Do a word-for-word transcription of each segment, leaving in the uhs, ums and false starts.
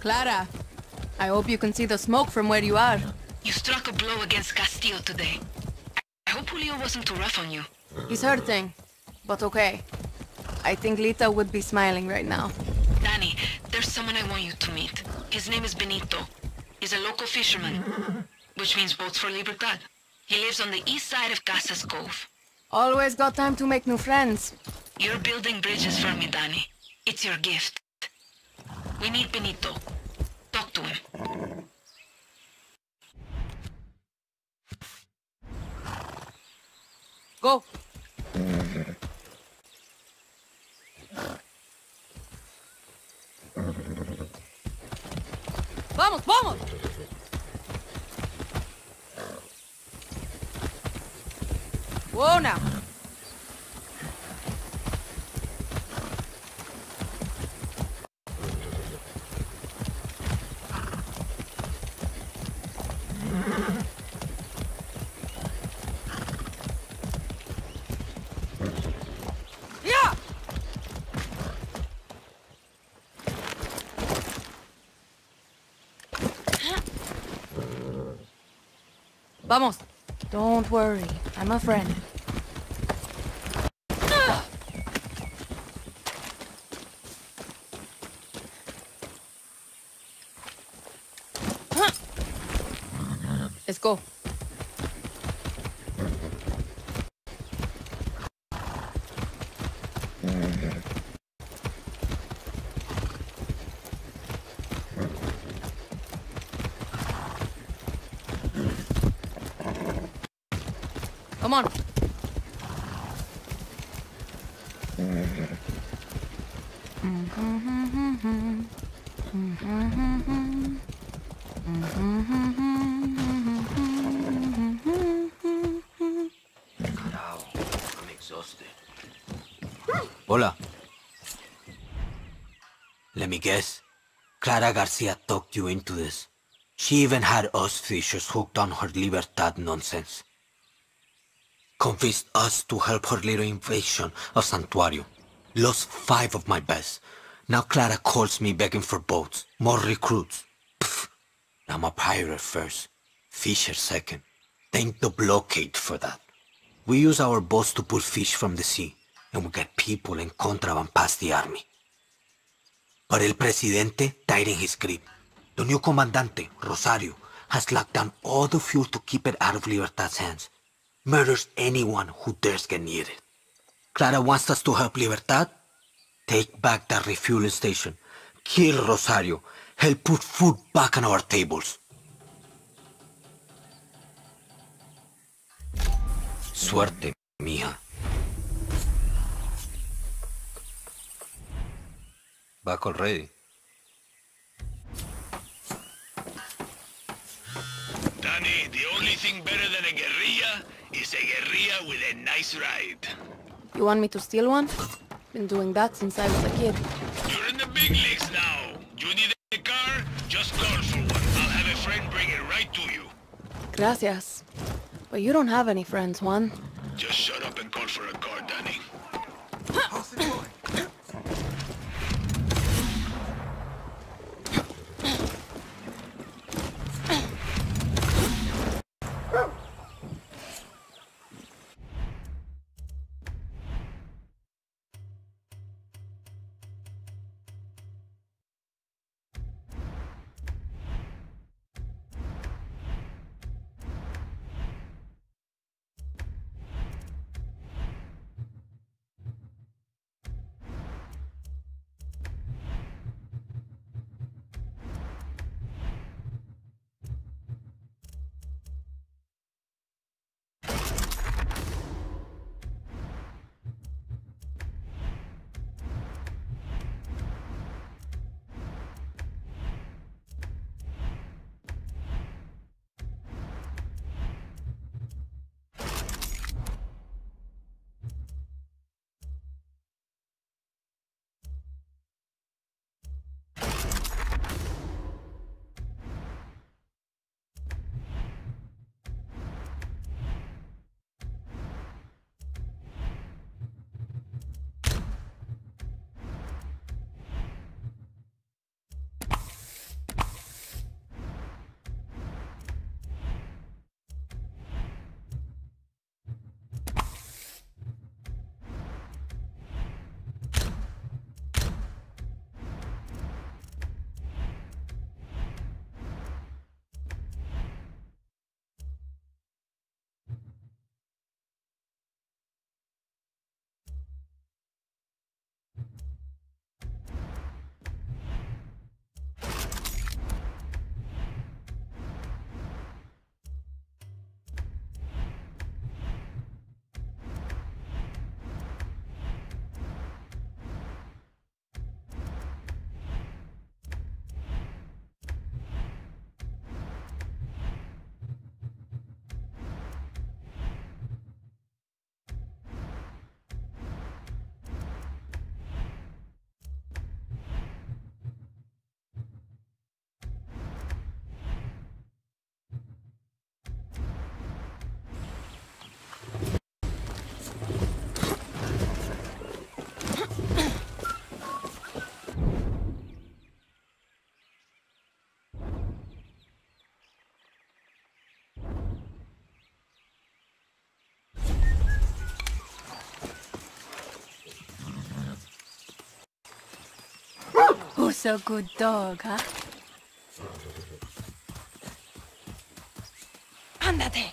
Clara, I hope you can see the smoke from where you are. You struck a blow against Castillo today. I hope Julio wasn't too rough on you. He's hurting, but okay. I think Lita would be smiling right now. Dani, there's someone I want you to meet. His name is Benito. He's a local fisherman, which means boats for Libertad. He lives on the east side of Casas Cove. Always got time to make new friends. You're building bridges for me, Dani. It's your gift. We need Benito. Talk to him. Go. Vamos, vamos! Whoa now! Yeah! Vamos! Don't worry, I'm a friend. Let's go. Come on. I'm exhausted. Hola. Let me guess. Clara Garcia talked you into this. She even had us fishers hooked on her Libertad nonsense. Convinced us to help her little invasion of Santuario. Lost five of my best. Now Clara calls me begging for boats, more recruits. Pfft. I'm a pirate first, fisher second. Thank the blockade for that. We use our boats to pull fish from the sea, and we get people and contraband past the army. But El Presidente tightened his grip. The new Comandante, Rosario, has locked down all the fuel to keep it out of Libertad's hands. Murders anyone who dares get near it. Clara wants us to help Libertad? Take back that refueling station. Kill Rosario. Help put food back on our tables. Suerte, mija. Back already. Dani, the only thing better than a guerrilla is a guerrilla with a nice ride. You want me to steal one? Been doing that since I was a kid. You're in the big leagues now. You need a car? Just call for one. I'll have a friend bring it right to you. Gracias. But you don't have any friends, Juan. Just shut up and call for a car, Dani. Who's a good dog, huh? Ándate.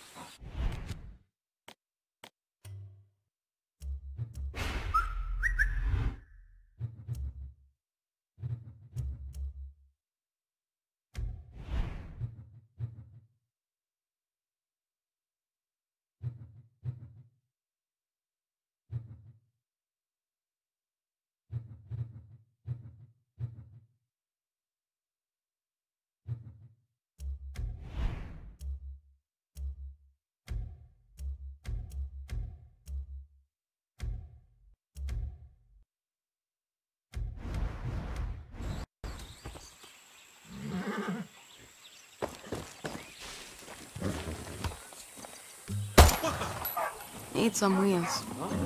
Need some wheels.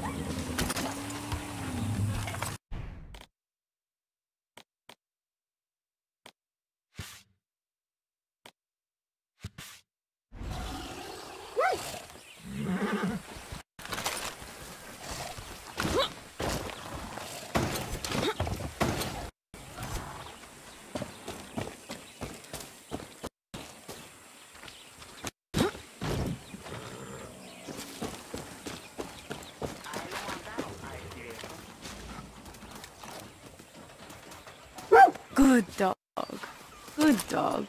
Good dog. Good dog.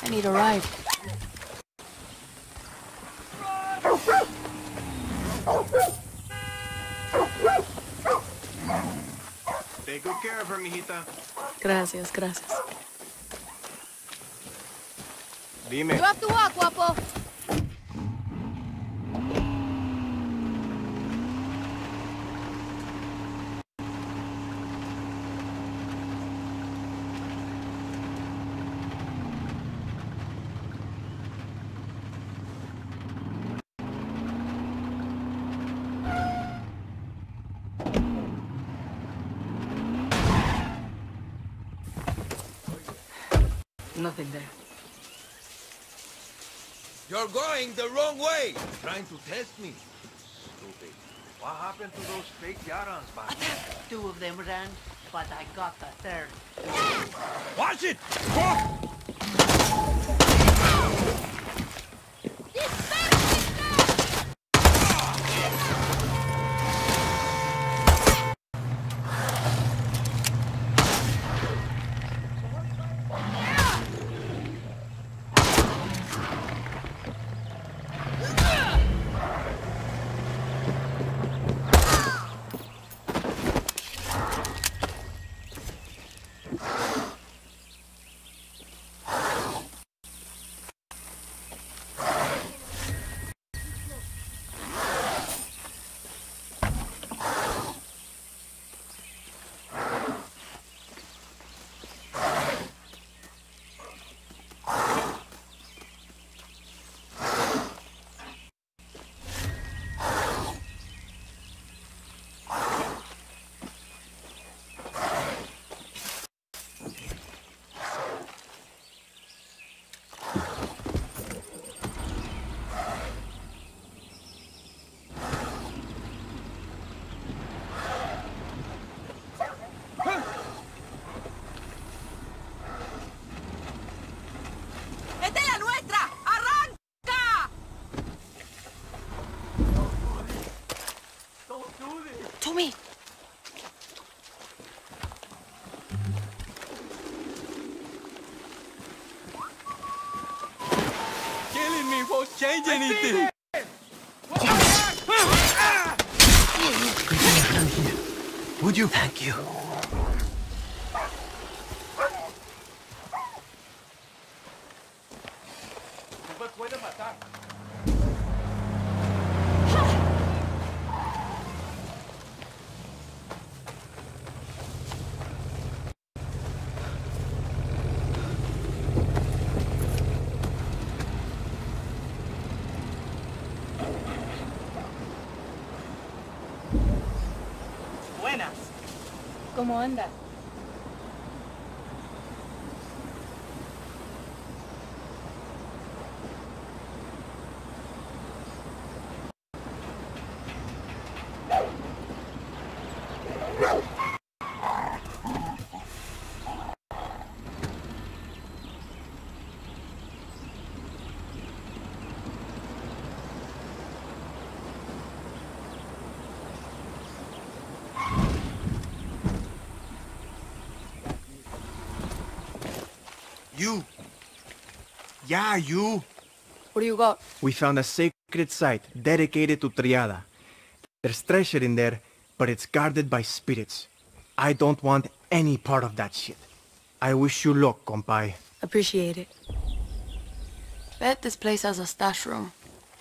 I need a ride. Take good care of her, mijita. Gracias, gracias. Dime. You have to walk, Guapo. Nothing there. You're going the wrong way! Trying to test me. Stupid. What happened to those fake Yarans back there? Two of them ran, but I got the third. Watch it! Tommy! Killing me won't change anything! Would you? Thank you. ¿Cómo anda? You. Yeah, you. What do you got? We found a sacred site dedicated to Triada. There's treasure in there, but it's guarded by spirits. I don't want any part of that shit. I wish you luck, compay. Appreciate it. Bet this place has a stash room.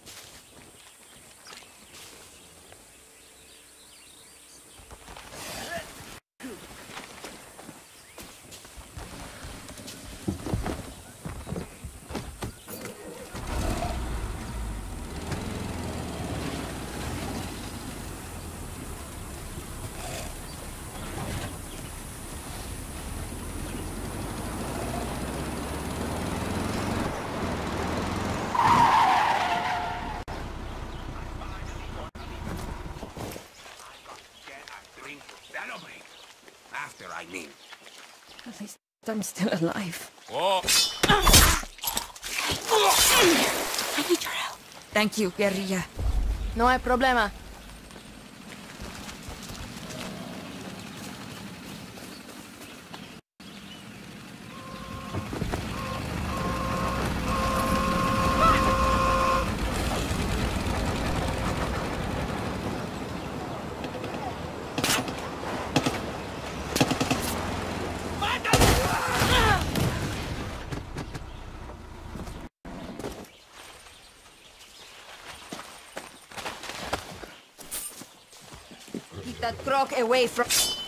After, I mean. At least I'm still alive. Whoa! I need your help. Thank you, guerrilla. No hay problema. Keep that croc away from...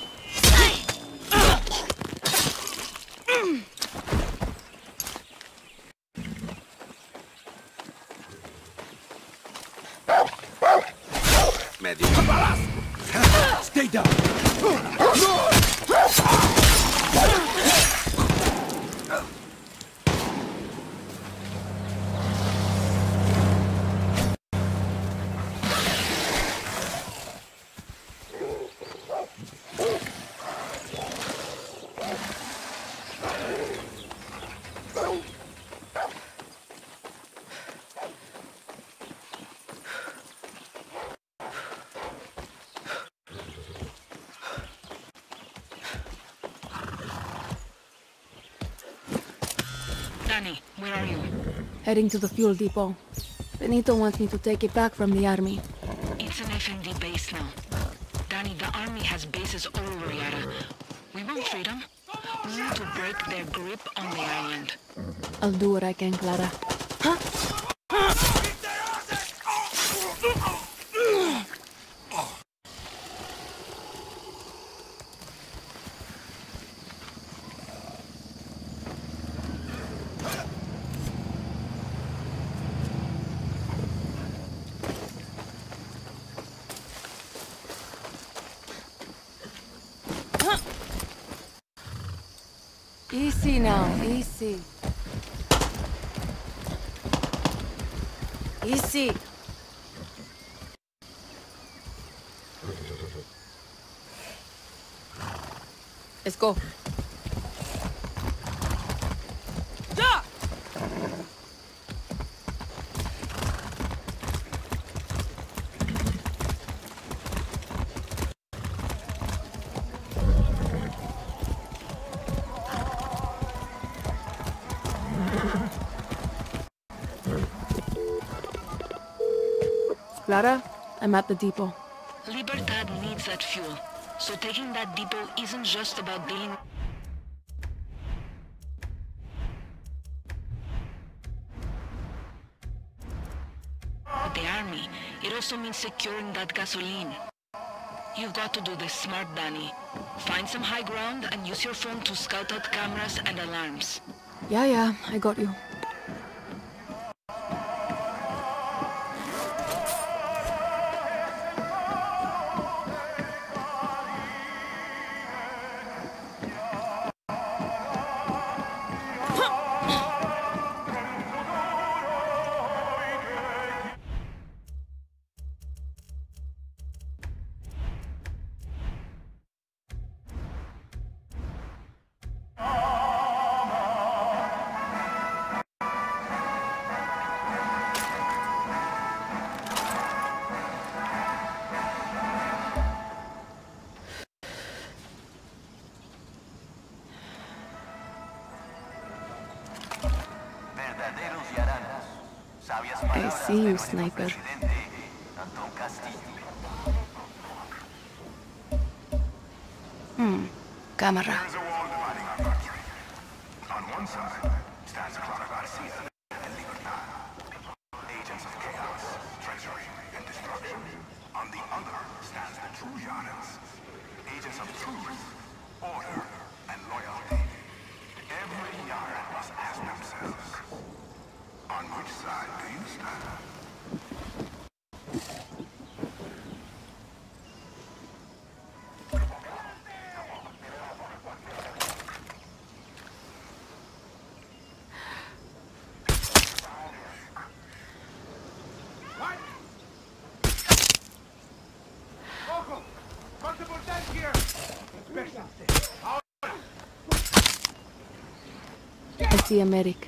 Medio. Stay down. Dani, where are you? Heading to the fuel depot. Benito wants me to take it back from the army. It's an F M D base now. Dani, the army has bases all over Yara. We won't treat them. We need to break their grip on the island. I'll do what I can, Clara. Huh? Easy now, easy. Easy. Let's go. Ja! Clara, I'm at the depot. Libertad needs that fuel, so taking that depot isn't just about dealing with the army. It also means securing that gasoline. You've got to do this smart, Dani. Find some high ground and use your phone to scout out cameras and alarms. Yeah, yeah, I got you. I see you, sniper. Hmm. Camera. On one side stands Clara Garcia and Libertad, agents of chaos, treachery, and destruction. On the other stands the true Yarans, agents of truth, order, and loyalty. Every Yaran must ask themselves, on which side do you stand? I see a medic.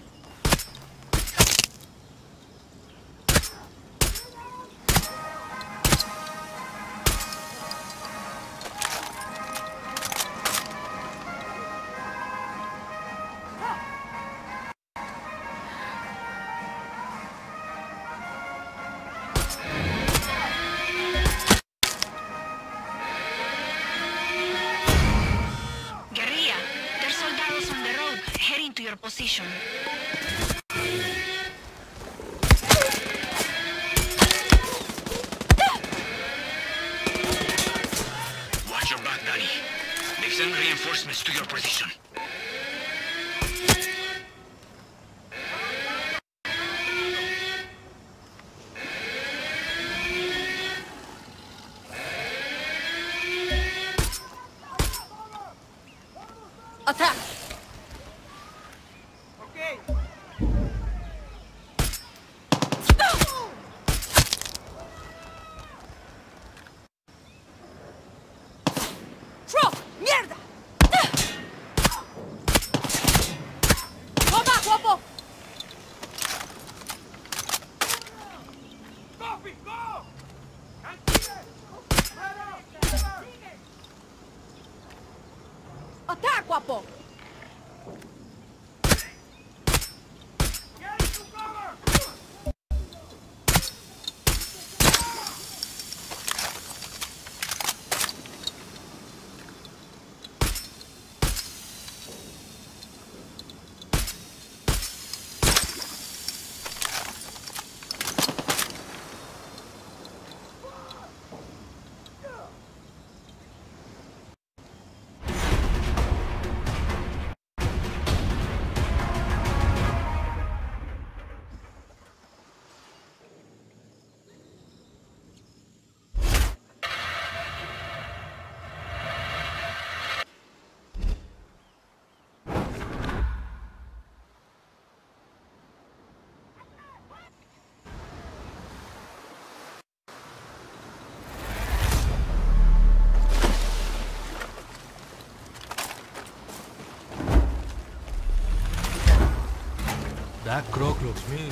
Position. reinforcements to your position. Attack! Okay. Tro! Mierda! Go back, Guapo! Copy, go! Attack, Guapo! Get into cover! That croc looks mean.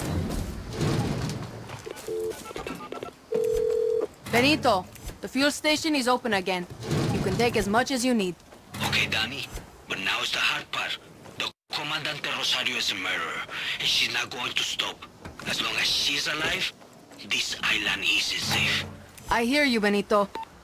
Benito, the fuel station is open again. You can take as much as you need. Okay, Dani, but now is the hard part. The Comandante Rosario is a murderer, and she's not going to stop. As long as she's alive, this island is safe. I hear you, Benito.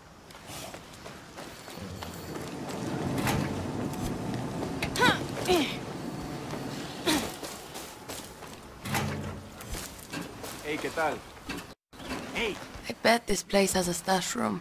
Hey, ¿qué tal? Hey! I bet this place has a stash room.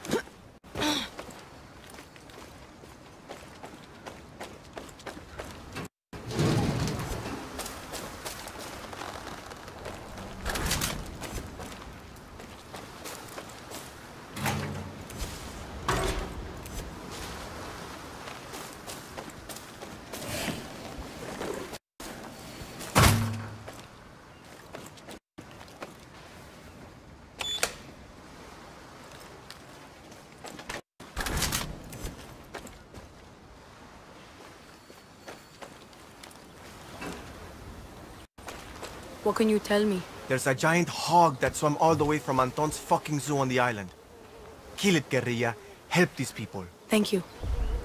What can you tell me? There's a giant hog that swam all the way from Anton's fucking zoo on the island. Kill it, guerrilla. Help these people. Thank you.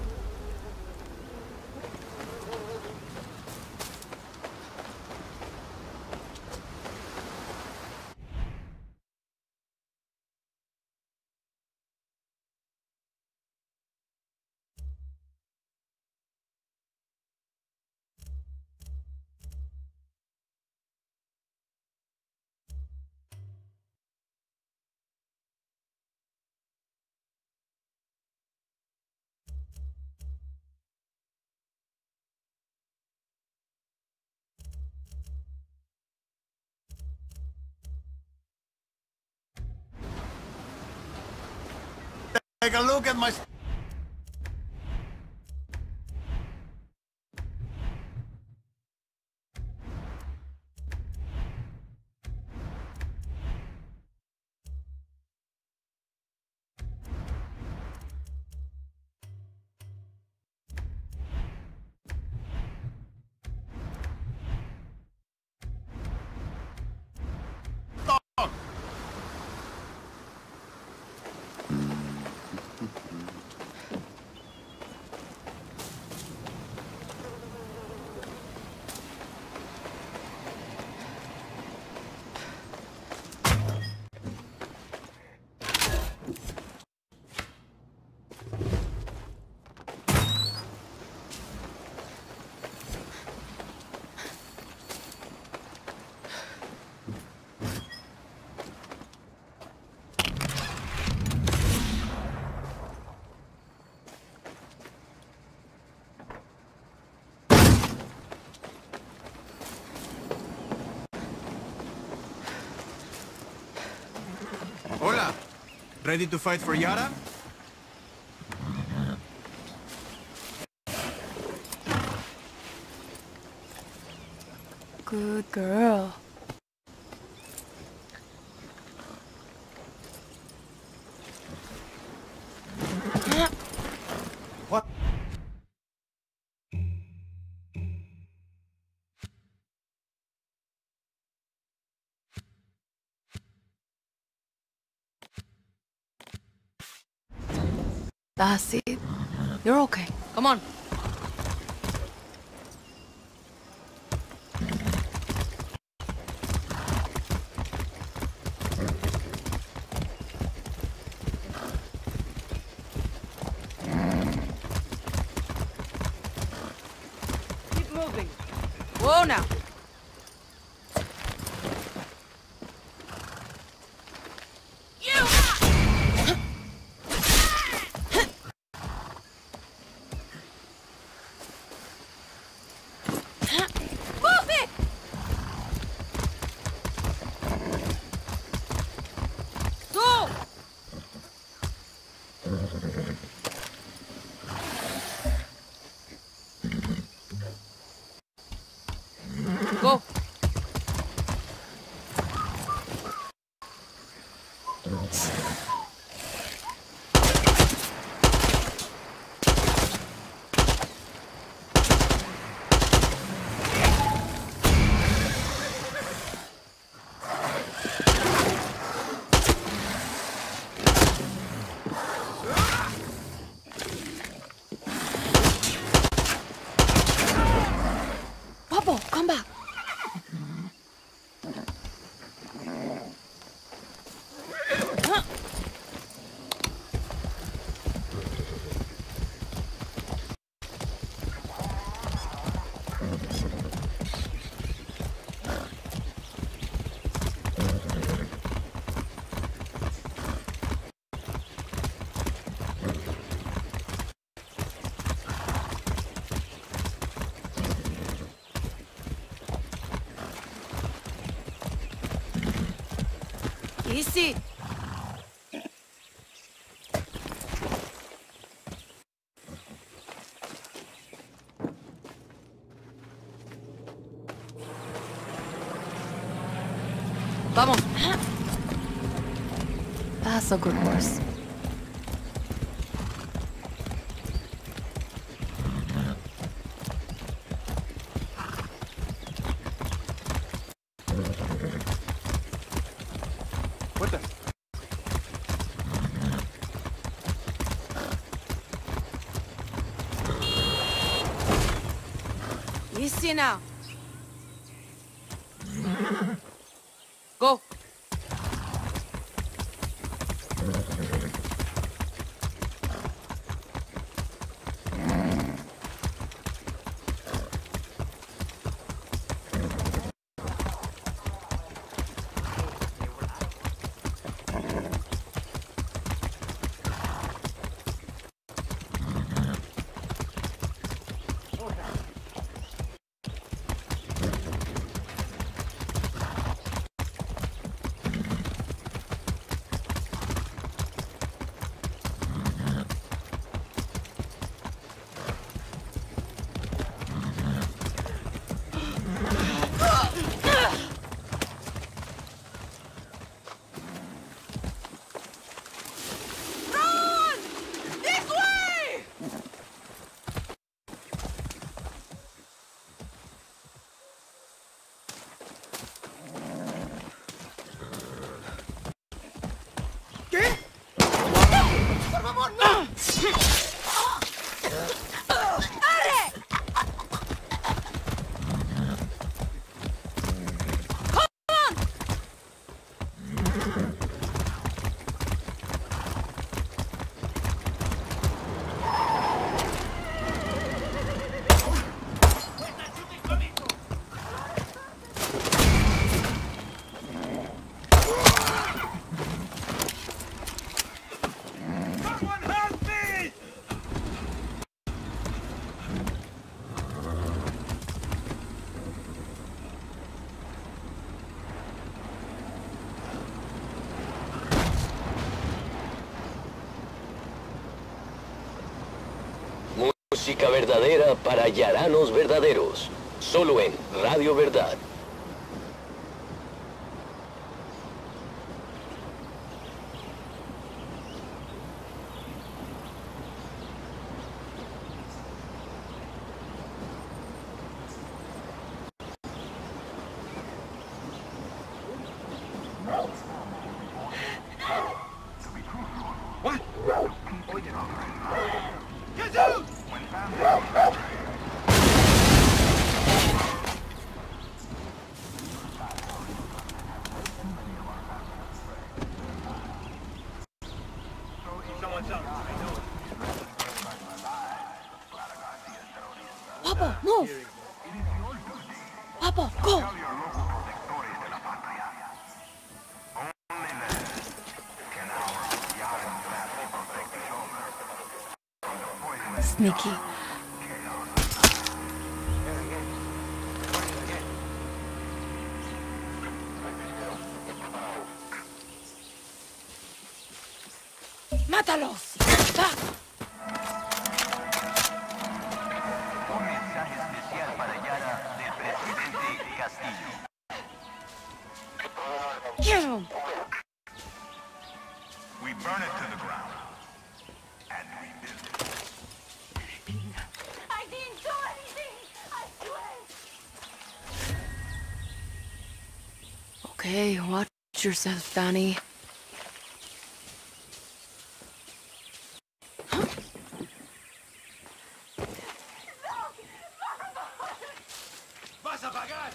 Take a look at my... Ready to fight for Yara? Good girl. What? That's it. You're okay. Come on. Keep moving. Whoa now. Go. Guapo, come back. Easy. Vamos. That's a good horse. What the? Easy now. Go. verdadera para yaranos verdaderos. Solo en Radio Verdad. Guapo, move! Guapo, go! Sneaky. ¡Mátalos! ¡Va! Un mensaje especial para Yara del presidente Castillo. Get him! We burn it to the ground. And rebuild it. I didn't do anything! I swear! Okay, watch yourself, Dani. ¡Vas a pagar!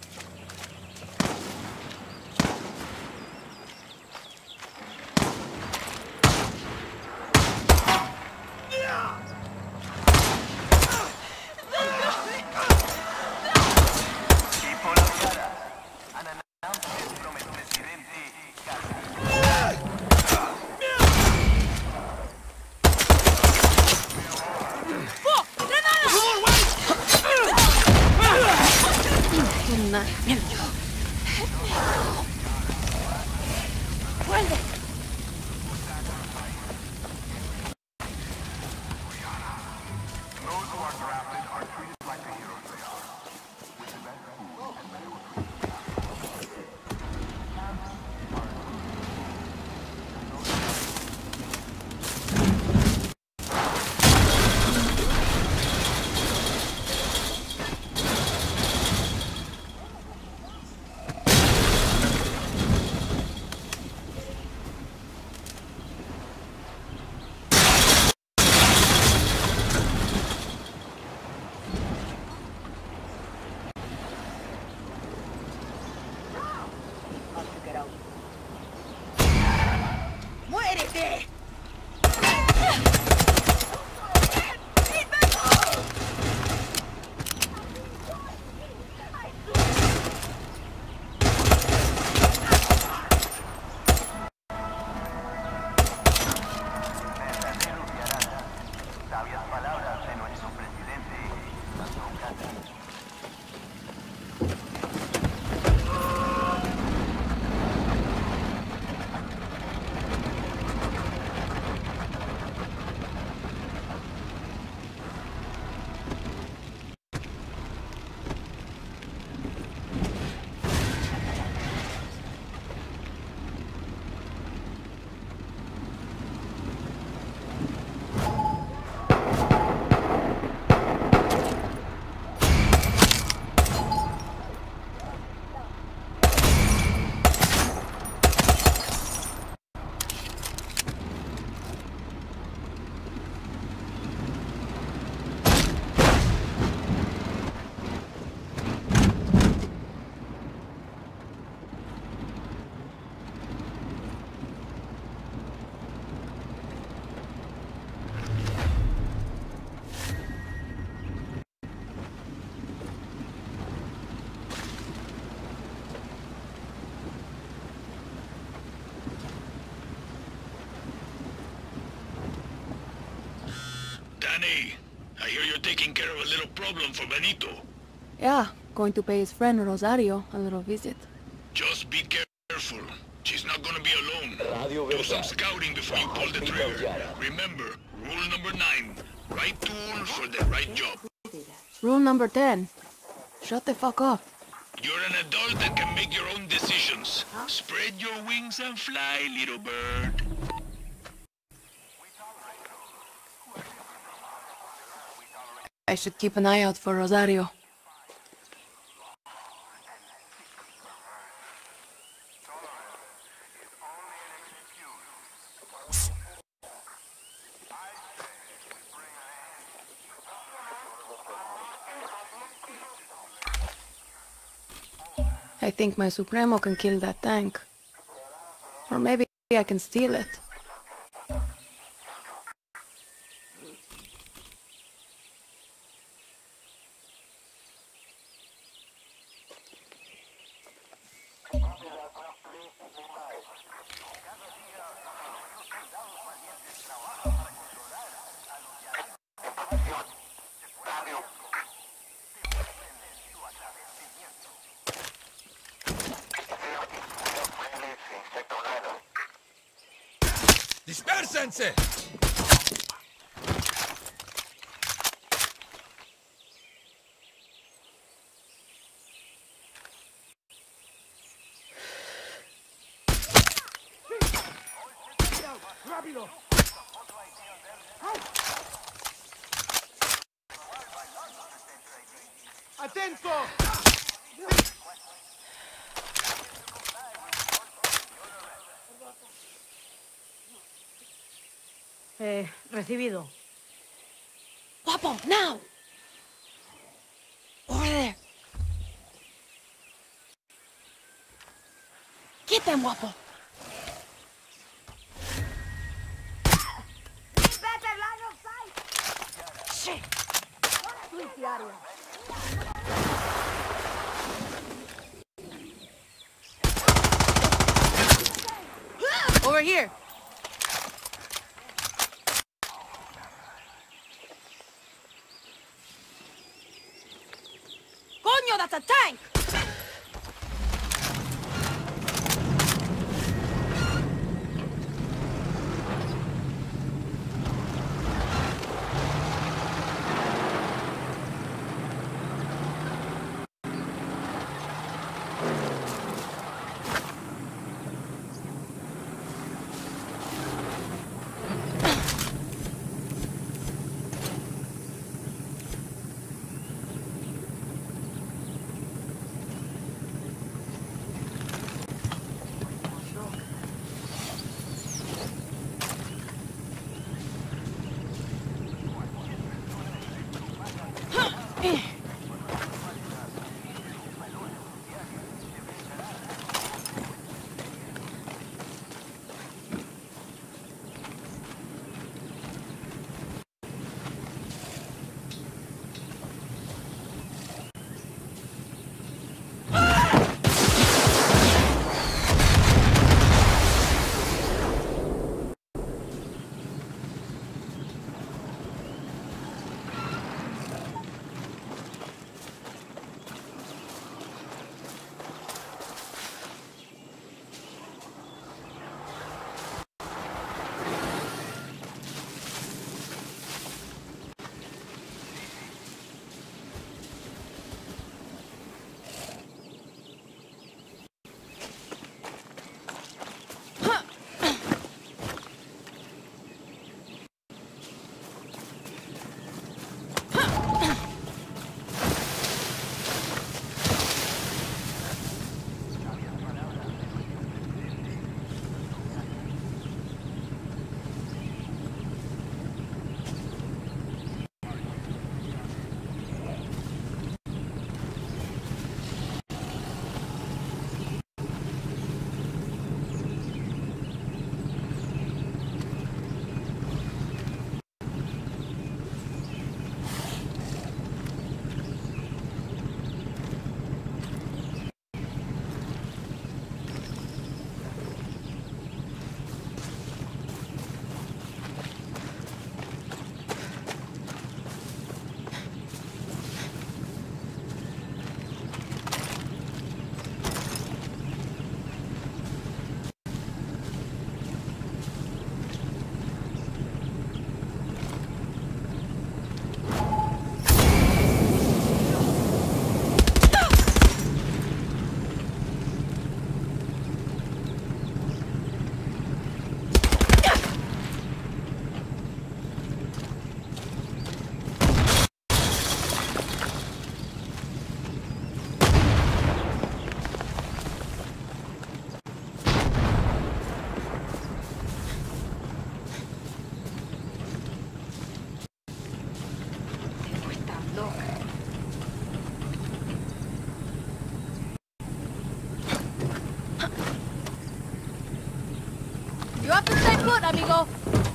Dani, I hear you're taking care of a little problem for Benito. Yeah, going to pay his friend Rosario a little visit. Just be careful. She's not gonna be alone. Radio Do Verdad. some scouting before you pull the trigger. Remember, rule number nine. Right tool for the right job. Rule number ten. Shut the fuck up. You're an adult that can make your own decisions. Spread your wings and fly, little bird. I should keep an eye out for Rosario. I think my Supremo can kill that tank. Or maybe I can steal it. Dispersense! ¡Rápido! ¡Atento! Eh, recibido. Guapo, now! Over there. Get them, Guapo. Better line of sight! Shit! Split the area. Over here. Coño, that's a tank! that, amigo!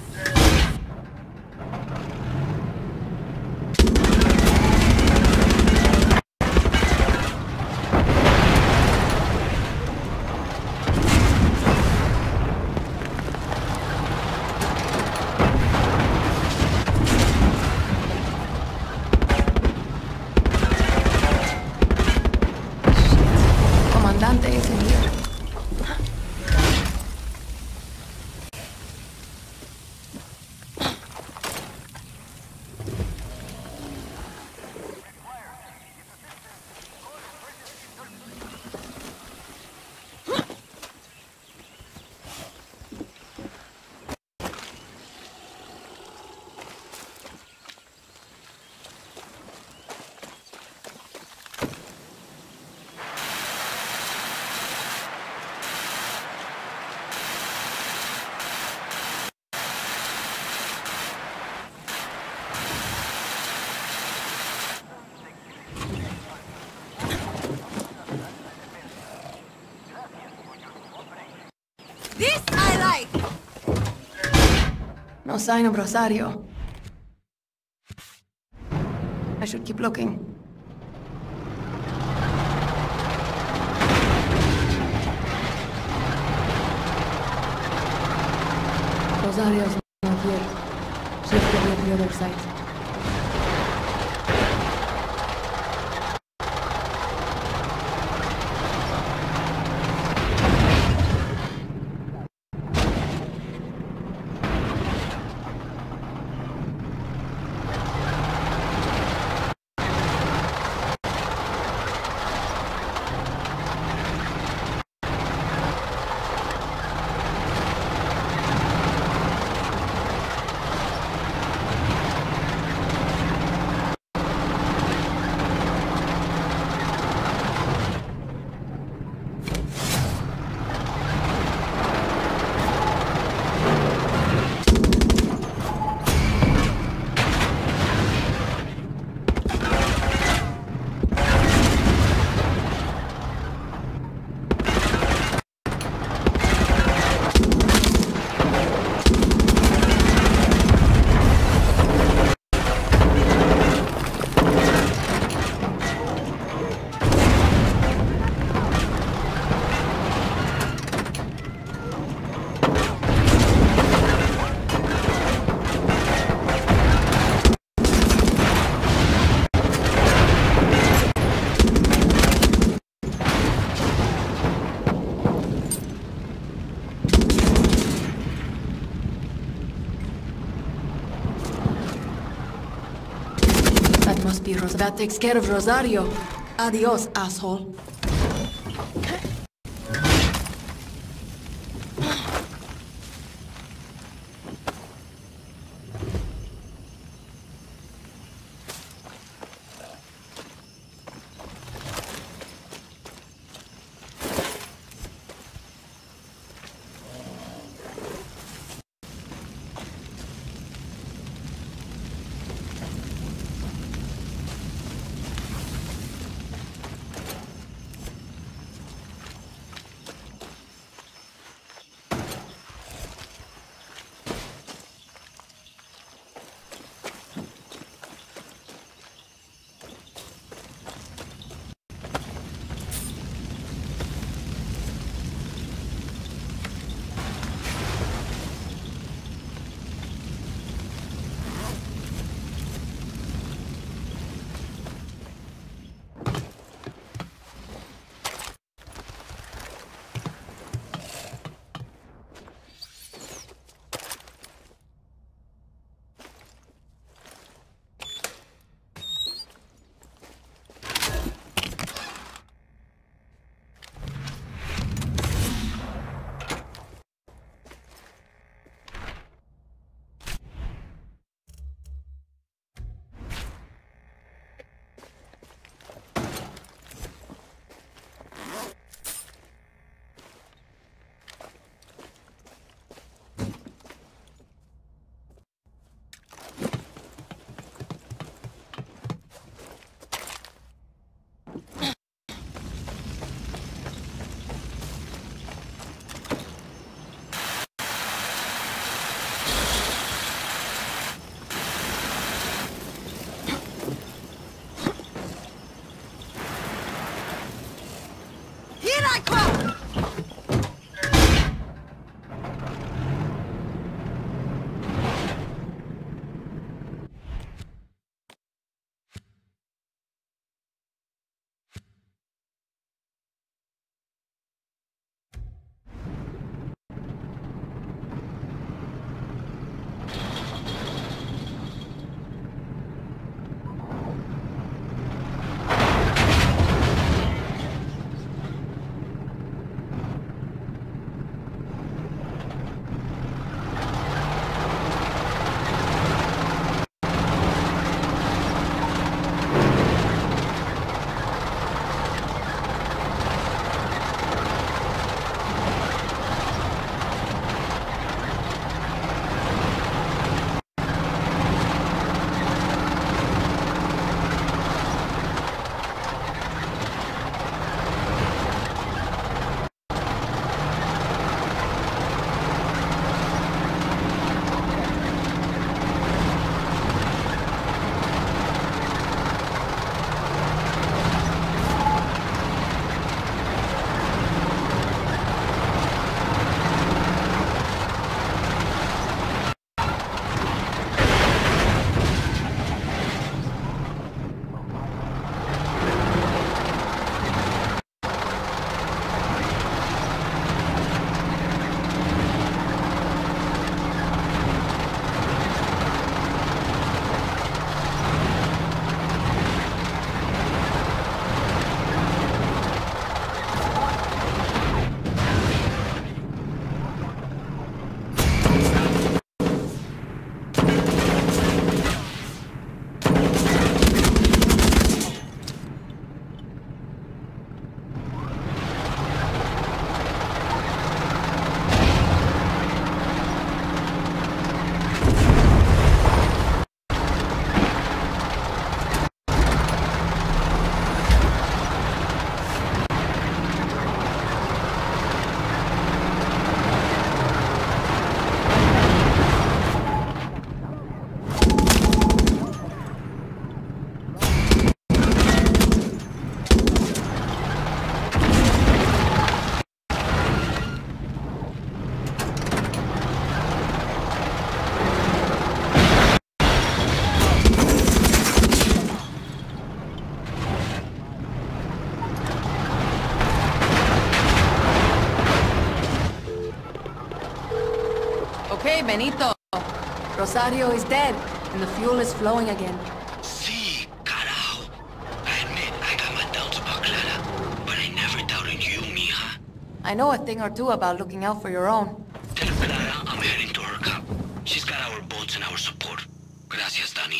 Comandante is in here. This I like! No sign of Rosario. I should keep looking. Rosario's not here. She's probably at the other side. Must be Ros- That takes care of Rosario. Adios, asshole. Here I come! Okay, Benito. Rosario is dead, and the fuel is flowing again. Sí, carajo. I admit I got my doubts about Clara, but I never doubted you, mija. I know a thing or two about looking out for your own. Tell Clara I'm heading to her camp. She's got our boats and our support. Gracias, Dani.